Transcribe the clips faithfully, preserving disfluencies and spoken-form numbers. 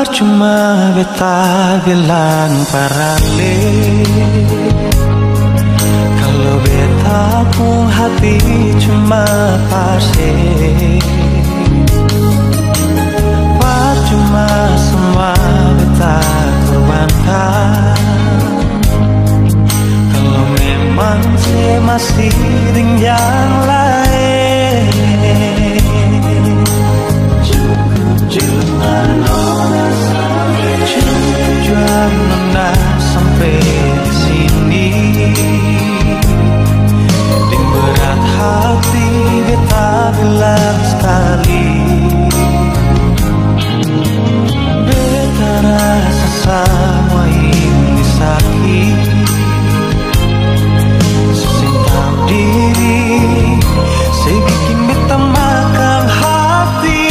Percuma beta bilang parale, kalau beta pun hati cuma pase. Percuma semua beta korbankan, kalau memang saya masih dengan yang lain. Cukup jual nona sampai di sini, dengan berat hati beta bilang sekali, beta rasa semua ini sakit. Sesing tahu diri, saya bikin beta makan hati.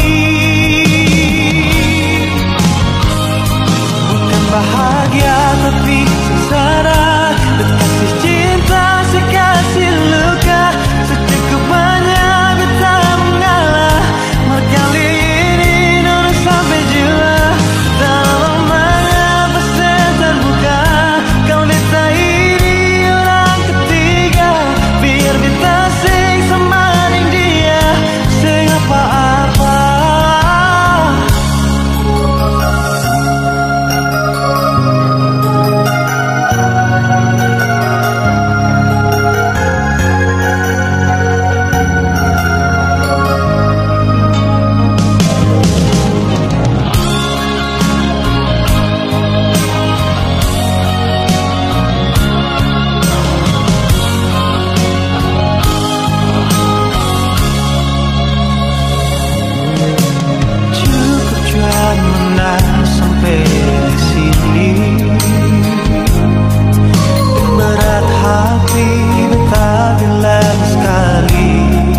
Bahagia tapi sengsara, berkasih cinta sekasih luka, secukup banyak beta mengalah. Mar kali ini nona sampai jua, dalam mengapa saya terbuka. Kau beta ini orang ketiga, biar beta sing semaning dia, sing apa-apa. Sampai di sini, berat hati beta bilang sekali,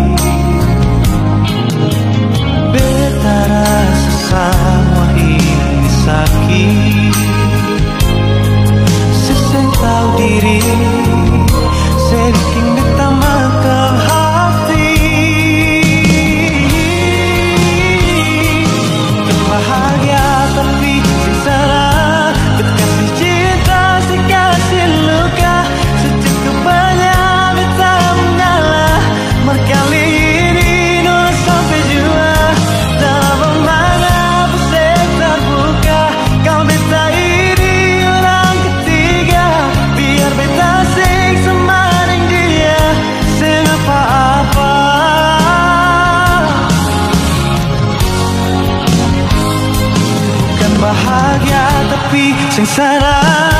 beta rasa semua ini sakit. Seseng tahu diri, saya bikin beta makan hati. Bahagia tapi sengsara, berkasih cinta sekasih luka, secukup banyak beta mengalah. Mar kali ini nona sampai jua, dalam mengapa saya terbuka. Kau beta ini orang ketiga, biar beta sing semaning dia, sing apa-apa. Bahagia tapi sengsara.